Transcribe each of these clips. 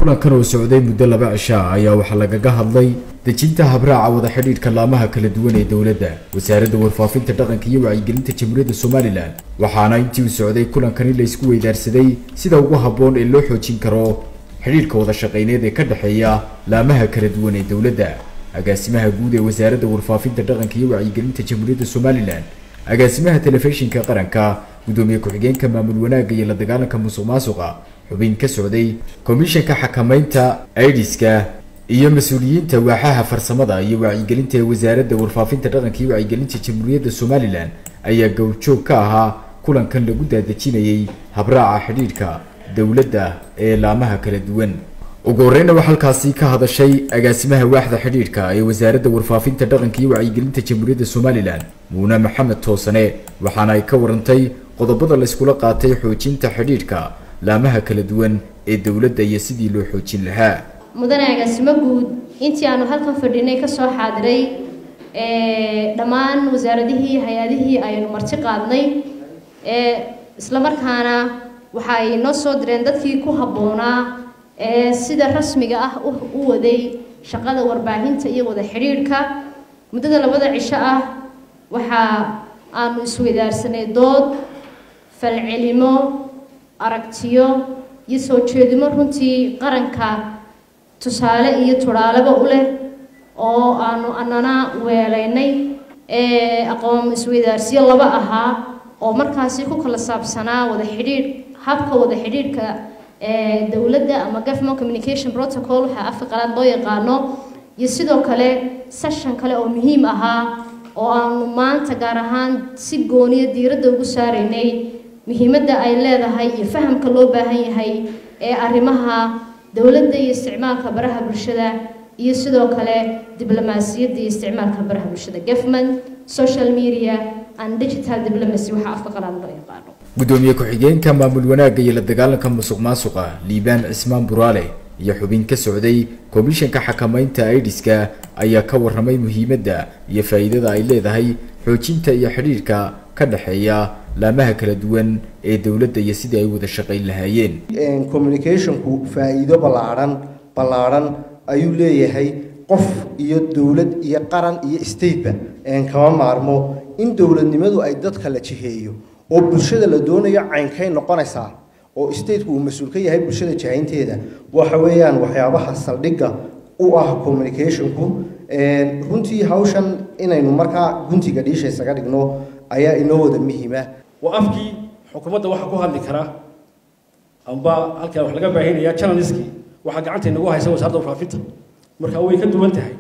kulankan oo socday muddo 2 cisho ayaa waxa lagaga hadlay dejinta habraaca wada xidhiidhka laamaha kala duwan ee dawladda wasaaradda warfaafinta dhaqanka iyo wacyigelinta jamhuuriyadda Soomaaliland waxaana intii uu socday kulankani la isku weydaarsaday sida ugu habboon ee loo xoojin karo xidhiidhka wada shaqeyneed ee ka dhaxeeya laamaha kala duwan ee dawladda agaasimaha guud ee wasaaradda warfaafinta dhaqanka iyo wacyigelinta jamhuuriyadda Soomaaliland agaasimaha telefishinka qaranka gudoomiye ku-xigeenka maamul wanaagga iyo la dagaalanka musuqmaasuqa xubin ka socday komishanka xakamaynta AIDS-ka iyo mas'uuliyiinta waaxaha farsamada iyo wacyigelinta ee wasaaradda warfaafinta dhaqanka iyo wacyigelinta jamhuuriyadda Soomaaliland ayaa gowjoog ka ahaa kulankan lagu daadejinayay habraaca xidhiidhka dawladda ee laamaha kala duwan ugu horreynna waxa halkaasi ka hadashay agaasimaha waaxda xidhiidhka ee wasaaradda warfaafinta dhaqanka iyo wacyigelinta jamhuuriyadda Soomaaliland Muuna Maxamed Toosane waxaana ay ka warantay qodobada la iskula qaatay xoojinta xidhiidhka laamaha kala duwan ee dawladda iyo sidii loo xoojin lahaa mudane agaasimo guud intii aanu halkan fadhinay ka soo xaadiray dhammaan wasaaradihii hay'adihii aynu marti qaadnay isla markaana waxa ay noo soo direen dadkii ku habboonaa sida rasmiga ah u waday shaqada warbaahinta iyo wada xiriirka muddada 2 cisho ah waxa aanu isweydaarsanay dood falcelimo aragtiyo iyo soo jeedimo runtii qaranka tusaale iyo turaalaba u leh oo aanu annana weelaynay aqoon isweydaarsiyo laba ahaa oo markaasi ku kala saabsanaa wada xiriir habka wada xiriirka dawladda ama government communication protocol waxa afka qalaad loo yaqaano iyo sidoo kale session kale oo muhiim ahaa oo aanu maanta gaar ahaan si gooniyo diiradda ugu saareynay muhiimadda ay leedahay iyo fahamka loo baahan yahay ee arrimaha dawladda iyo isticmaalka baraha bulshada iyo sidoo kale diblomaasiyadda iyo isticmaalka baraha bulshada government social media and digital diplomacy waxa afka qalaad loo yaqaano gudoomiye ku-xigeenka maamul wanaagga iyo la dagaalanka musuqmaasuqa Liibaan Cismaan Buraale iyo xubin ka socday komishanka xakamaynta AIDS-ka ayaa ka warramay muhiimadda iyo faa'iidada ay leedahay xoojinta iyo xiriirka ka dhaxeeya laamaha kala duwan ee dawladda iyo sidii ay wada shaqeyn lahaayeen communication-ku faa'iido ballaaran ayuu leeyahay qof iyo dawlad iyo qaran iyo state-ba kama maarmo in dawladnimadu ay dadka la jiheeyo oo bulshada la doonayo caynkay noqonaysaa oo state-ku uu mas'uul ka yahay bulshada jahaynteeda waxa weeyaan waxyaabaha saldhigga u ah communication-ku runtii hawshan inaynu markaa guntiga dhiisha isaga dhigno ayaa inoo wada muhiima وأفكي حكومة واحد كوها اللي كرا أمبا هالك واحد لقى بعدين يا تشانلسكي واحد قعدت نجوها يسوي سهرة وفافته مركوي كنتو منتهي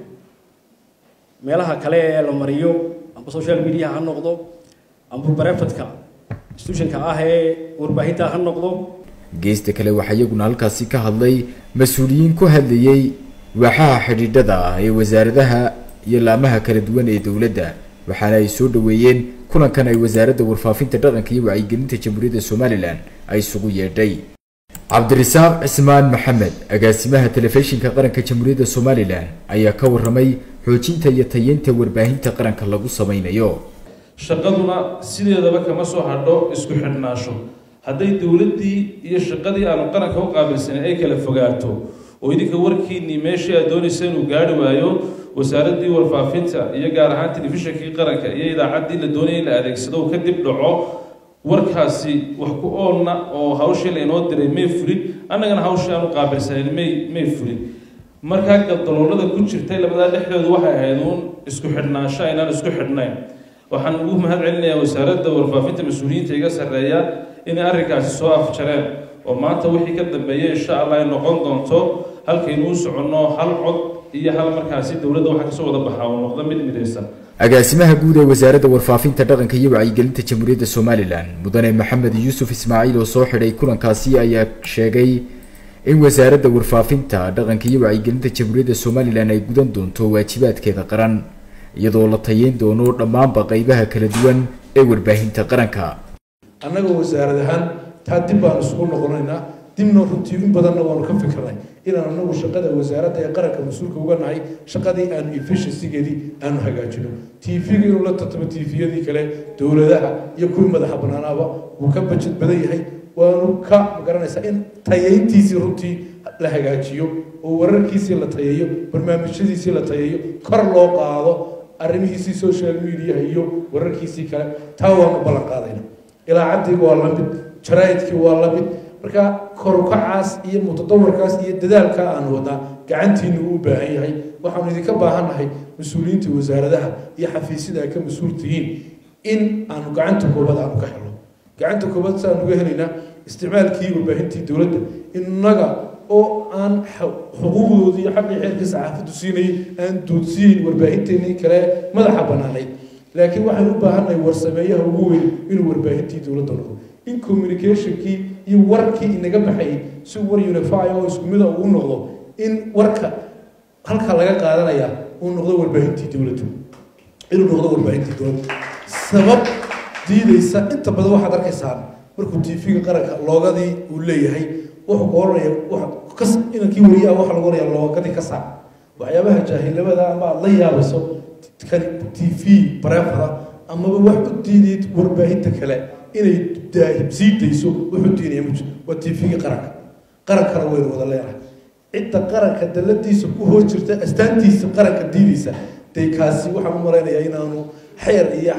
ميلها كلاه لمريو أم بسوشيال ميديا هالنقطة أم ببرفتك استوشن كأهه ورباهيتها هالنقطة geesta kale waxa iyaguna halkaasi ka hadlay mas'uuliyiin ku hadlayay waaxaha xidhiidhada ee wasaaradaha iyo laamaha kala duwan ee dawladda waxaana ay soo dhaweeyeen kulankan ay wasaaradda warfaafinta dhaqanka iyo wacyigelinta jamhuuriyadda Soomaaliland ay isugu yeedhay Cabdirasaaq Cismaan Maxamed agaasimaha telefishinka qaranka jamhuuriyadda Soomaaliland ayaa ka warramay xoojinta iyo tayeynta warbaahinta qaranka lagu sameeyo shaqaduna sideedaba kama soo hadho isku xidhnaasho hadday dawladdii iyo shaqadii aanu qaranka u qaabilsan ay kala fogaato oo idinka warkiinii meeshii aad doonaysay inuu gaari waayo wasaaradii warfaafinta iyo gaar ahaan telefishinkii qaranka iyo idaacaddii la doonayay in la adeegsado ka dib dhaco warkaasi wax ku oonna oo hawshii la inoo diray may fulin annagana hawshii aanu qaabilsanayn may fulin markaa galdaloolada ku jirtay labadaa dhexdooda waxay ahayd uun isku xidhnaansho aynaan isku xidhnayn waxaan ugu mahad celinayaa wasaaradda warfaafinta mas-uuliyiinta iga sarreeya inay arrinkaasi soo afjareen oo maanta wixii ka dambeeyay insha Allah ay noqon doonto halkaynu u soconno hal cod iyo hal markaasi dawladda waxa ka soo wada baxaa oo noqdo mid midaysan agaasimaha guud ee wasaaradda warfaafinta dhaqanka iyo wacyigelinta jamhuuriyadda Soomaaliland mudane Maxamed Yuusuf Ismaaciil oo soo xidhay kulankaasi ayaa sheegay in wasaaradda warfaafinta dhaqanka iyo wacyigelinta jamhuuriyadda Soomaaliland ay gudan doonto waajibaadkeeda qaran iyadoo la tayeyn doono dhammaan qaybaha kala duwan ee warbaahinta qaranka annaga wasaaradahan taa dib baan isugu noqonaynaa dibna runtii in badanna waanu ka fikirnay inaan anagu shaqada wasaaradda ee qaranka mas'uulka uga nahay shaqadii aanu efficiency-geedii aanu hagaajino TV-ga inuu la tartamo TV-yadii kale dawladaha iyo kuwii madaxa bannaanaaba wuu ka budget badan yahay waanu ka garanaysaa in tayeyntiisii runtii la hagaajiyo oo wararkiisii la tayeeyo barnaamijyadiisii la tayeeyo kor loo qaado arrimihiisii social media iyo wararkiisii kale taa waanu ballan qaadayna ilaacadiga waa la mid jaraa'idkii waa la mid marka kor u kacaas iyo mutadawarkaas iyo dadaalka aan wadnaa gacantiina u baahan yahay waxaanu idinka baahannahay mas-uuliyiinta wasaaradaha iyo xafiisyada ay ka mas-uul tihiin in aanu gacanta koobaad aanu ka helno gacanta koobaad si aanu uga helaynaa isticmaalkii warbaahintii dowladda innaga oo aan xuquuqdoodii iyo xaqii xeerkii saxaafaddu siinayay aan doodsiyeyn warbaahinteennii kale madaxa bannaanayd laakiin waxaan u baahannahay warsameeyaha ugu weyn inuu warbaahintii dowladda noqdo in communicationkii iyo warkii inaga baxayay si war unify oo isku mid uu noqdo in warka halka laga qaadanaya uu noqdo warbaahintii dowladda inuu noqdo warbaahintii dowladda sabab diidaysa inta badan waxaad arkaysaa markuu TV-ga qaranka loogadii uu leeyahay wuxuu ku oranaya wax inankii wariyaha waxa lagu oranaya loogadii ka saar waxyaabaha jaahilnimada ama aad la yaabayso kan TV barafada amaba wax u diideed warbaahinta kale inay sii dayso wuxuu diinaya waa TV-ga qarankana waynu wada leeyahay cidda qaranka daladiisa ku hoos jirta astaantiisa qaranka diidaysa day kaasi waxaan u malaynayaa inaanu xeer iyo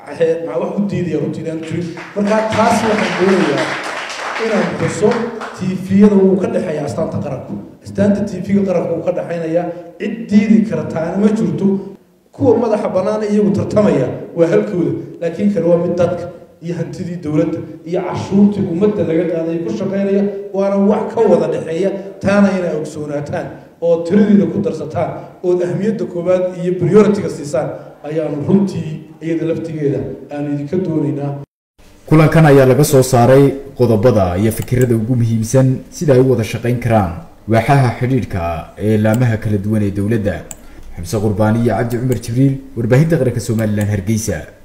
wax u diidaya runtii aan jirin marka taas waxaan doonayaa inaan xuso TV-yada uu ka dhaxeeya astaanta qaranku astaanta TV-ga qaranku uu ka dhaxeynaya cid diidi kartaana ma jirto kuwa madaxa bannaan iyagu tartamaya waa halkooda laakiin kale waa mid dadka iyo hantidii dowladda iyo cashuurtii ummadda laga qaaday ku shaqaynaya waana wax ka wada dhaxeeya taana inay ogsoonataan oo tiradiina ku darsataan oo ahmiyadda koowaad iyo priority-ga siisaan ayaanu runtii iyada laftigeeda aanu idinka doonaynaa kulankan ayaa laga soo saaray qodobada iyo fikirada ugu muhiimsan sida ay u wada shaqayn karaan waaxaha xidhiidhka ee laamaha kala duwan ee dowladda xamse qurbaani iyo cabdi cumar jibriil warbaahinta qaranka Soomaaliland Hargeysa.